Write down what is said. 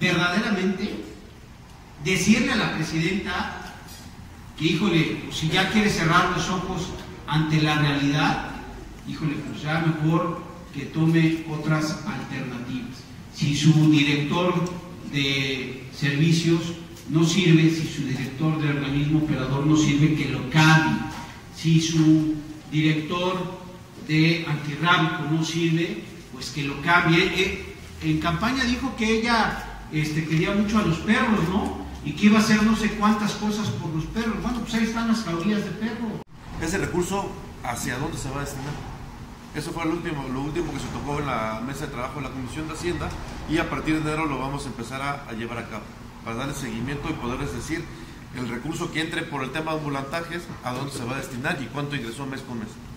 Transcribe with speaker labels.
Speaker 1: verdaderamente decirle a la presidenta que, híjole, si ya quiere cerrar los ojos ante la realidad, híjole, pues ya mejor que tome otras alternativas. Si su director de servicios no sirve, si su director de organismo operador no sirve, que lo cambie. Si su director de antirrábico no sirve, pues que lo cambie. En campaña dijo que ella quería mucho a los perros, ¿no? Y que iba a hacer no sé cuántas cosas por los perros. Bueno, pues ahí están las jaurías de perro.
Speaker 2: Ese recurso, ¿hacia dónde se va a destinar? Eso fue lo último que se tocó en la mesa de trabajo de la Comisión de Hacienda, y a partir de enero lo vamos a empezar a llevar a cabo, para darle seguimiento y poderles decir el recurso que entre por el tema de ambulantajes, a dónde se va a destinar y cuánto ingresó mes con mes.